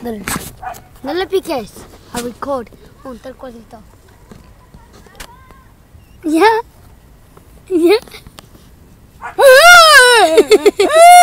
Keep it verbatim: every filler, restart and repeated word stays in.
Dale. No le piques. A record. Un tal cosito. Ya. Ya.